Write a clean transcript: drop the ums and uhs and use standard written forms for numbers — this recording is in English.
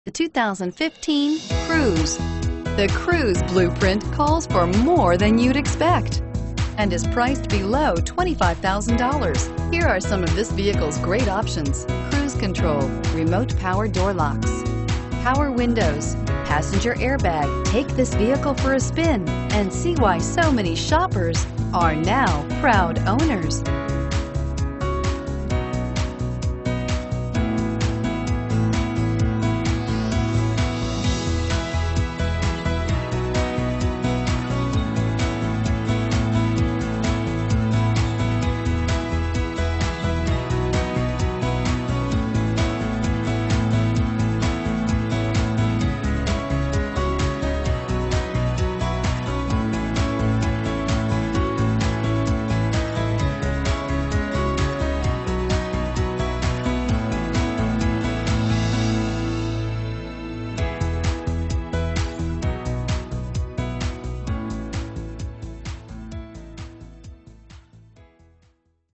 The 2015 Cruze. The Cruze blueprint calls for more than you'd expect and is priced below $25,000. Here are some of this vehicle's great options: cruise control, remote power door locks, power windows, passenger airbag. Take this vehicle for a spin and see why so many shoppers are now proud owners.